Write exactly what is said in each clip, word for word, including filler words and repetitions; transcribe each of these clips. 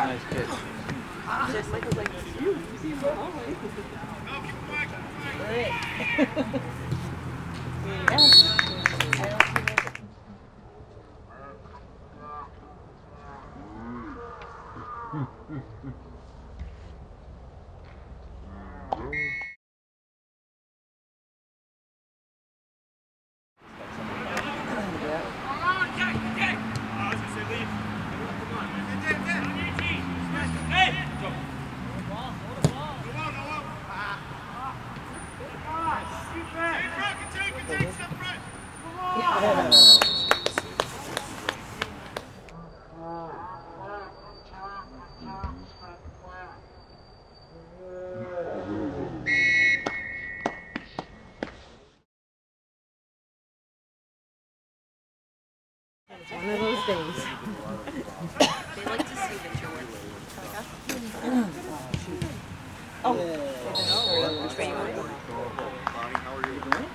Nice pitch. Just Michael's like, you, you see him go all the way. Right. Yeah. I don't see that. It's one of those days. They like to see that you're working. Oh. Which way you want to go? How are you?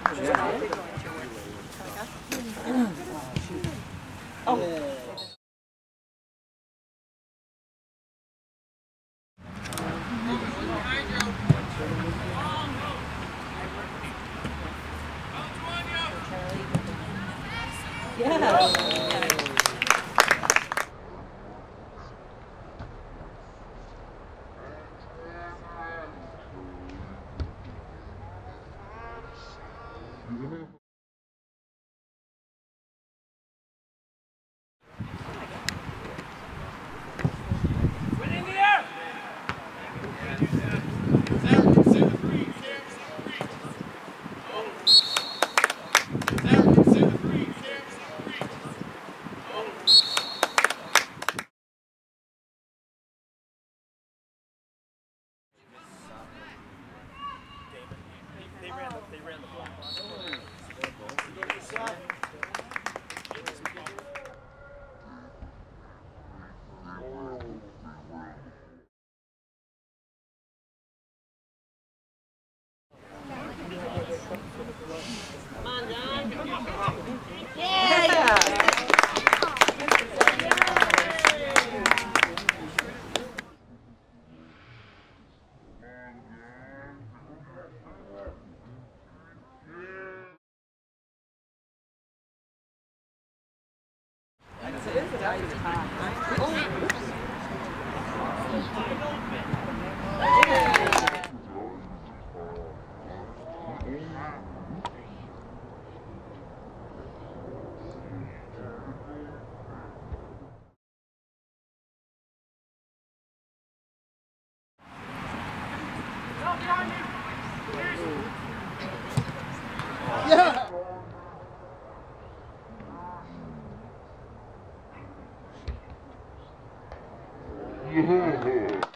Oh. Yeah. Come on, John. Yeah. Yeah.